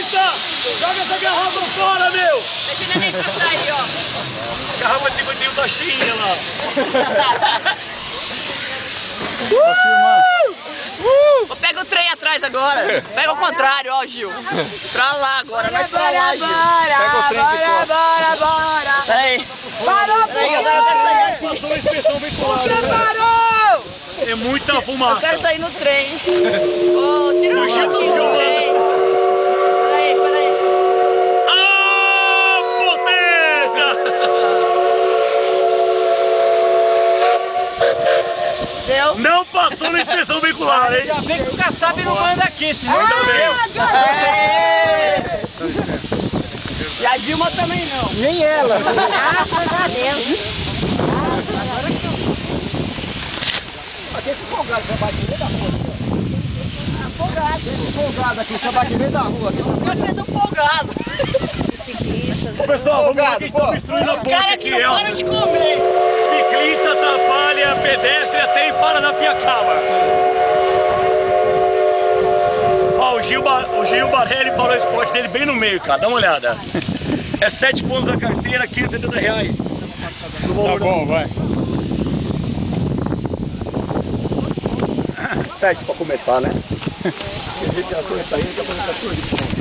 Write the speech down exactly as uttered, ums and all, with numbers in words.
Ciclista! Joga essa garrafa fora, meu! Deixa o neném passar aí, ó. A garrafa cinquenta e um tá cheinha lá. uh! Uh! Pega o trem atrás agora. Pega o contrário, ó, Gil. Pra lá agora, nós pra lá, Gil. Pega o trem que bora, bora, bora. Peraí. Parou, peraí, agora eu quero sair aqui. Passou a inspeção veicular. Você parou! É muita fumaça. Eu quero sair no trem. Ô, tira o Gil tá trem. filmando. Peraí, peraí. Ah, potência! Deu? Não passou na inspeção veicular, hein? Já vem que o Kassab não manda aqui, senão ainda E a Dilma também não. nem ela. Graças a Deus. Aqui é folgado, você bate no meio da rua. Folgado. Folgado aqui, você bate no meio da rua. Você é do folgado. Ciclistas. Pessoal, vamos lá que Folgado, pô. estão destruindo a O ponte cara que aqui, não ó. para de comer. Ciclista atrapalha, pedestre até e para na Piacaba. Ó, o Gil, Bar... o Gil Barelli parou o esporte dele bem no meio, cara. Dá uma olhada. É sete pontos da carteira, quinhentos e setenta reais. Tá bom, vai. Sete pra começar, né? A gente já começa aí, já começa tudo.